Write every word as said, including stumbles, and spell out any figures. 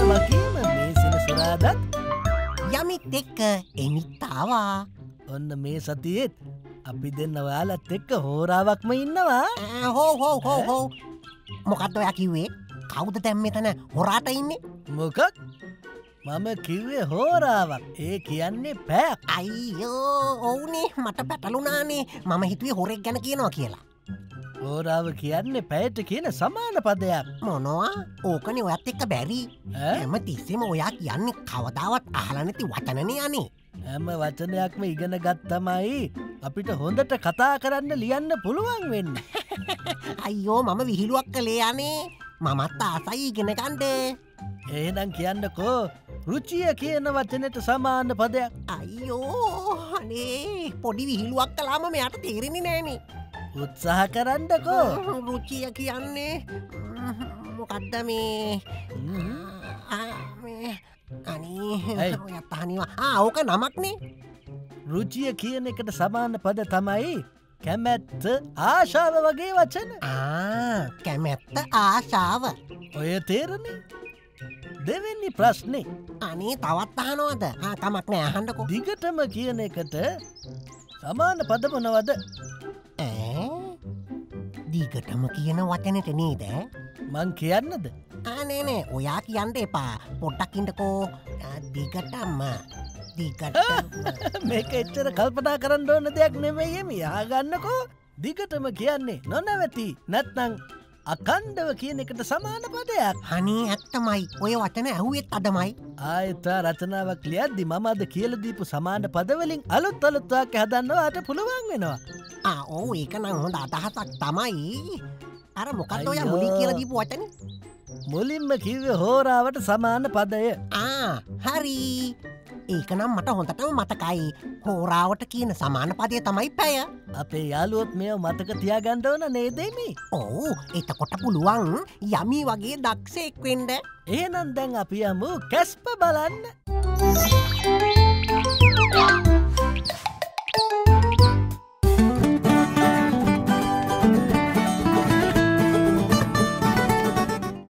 වගේම මේ සෙනසුරාදාත් යමිත් එක්ක එමිත් ආවා. ඔන්න මේ සතියේත් අපි දෙන්න ඔයාලත් එක්ක හෝරාවක්ම ඉන්නවා. හෝ හෝ හෝ හෝ. මොකද්ද ඔයා කිව්වේ? කවුද දැන් මෙතන හොරාට ඉන්නේ? මොකක්? මම කිව්වේ හෝරාවක්. ඒ කියන්නේ පැයක්. අයියෝ ඔව්නේ මට පැටලුණානේ. මම හිතුවේ හොරෙක් ගැන කියනවා කියලා. හෝරාව කියන්නේ පැයට කියන සමාන පදයක්. මොනවා? ඕකනේ ඔයත් එක්ක බැරි. හැම තිස්සෙම ඔයා කියන්නේ කවදාවත් අහලා නැති වචනනේ අනේ. හැම වචනයක්ම ඉගෙන ගත්තමයි අපිට හොඳට කතා කරන්න ලියන්න පුළුවන් වෙන්නේ. අයියෝ මම විහිළුවක් කළේ අනේ. මමත් ආසයි ඉගෙන ගන්න. එහෙනම් කියන්නකෝ රුචිය කියන වචනෙට සමාන පදයක්. අයියෝ අනේ පොඩි විහිළුවක් කළාම මෙයාට තේරෙන්නේ නෑනේ. උත්සාහ කරන්නකෝ. රුචිය කියන්නේ මොකද්ද මේ? අනේ ඔයත් අහනවා. ආ ඕක නමක්නේ. රුචිය කියන එකට සමාන පද තමයි කැමැත්ත ආශාව වගේ වචන. ආ කැමැත්ත ආශාව. ඔය තේරෙන්නේ? දෙවෙනි ප්‍රශ්නේ. අනේ තවත් අහනවද? ආ කමක් නෑ අහන්නකෝ. දිගටම කියන එකට සමාන පද මොනවද? ඈ දිගටම කියන වචනෙට නේද? මං කියන්නද? ආ නේ නේ ඔයා කියන්න එපා. පොඩ්ඩක් ඉන්නකෝ. දිගටම දිගටම මේක එච්චර කල්පනා කරන්න ඕන දෙයක් නෙමෙයි එමි. අහගන්නකෝ. දිගටම කියන්නේ නොනවති නැත්නම් අකණ්ඩව කියන එකට සමාන පදයක්. අනේ ඇත්තමයි. ඔය වචන ඇහුවෙත් අදමයි. ආයෙත් රචනාවක් ලියද්දි මම අද කියලා දීපු සමාන පදවලින් අලුත් අලුත් වාක්‍ය හදන්න ඔයාට පුළුවන් වෙනවා. ආ ඔව් ඒක නම් හොඳ අදහසක් තමයි. අර මොකක්ද ඔයා මුලින් කියලා දීපු වචනේ? මුලින්ම කිව්වේ හෝරාවට සමාන පදය. ආ හරි. ඒක නම් මට හොඳටම මතකයි. හෝරාවට කියන සමාන පදය තමයි පැය. අපේ යාළුවොත් මේව මතක තියාගන්න ඕන නේද එමි? ඔව් එතකොට පුළුවන් යමි වගේ දක්ෂයෙක් වෙන්න. එහෙනම් දැන් අපි යමු කැස්ප බලන්න.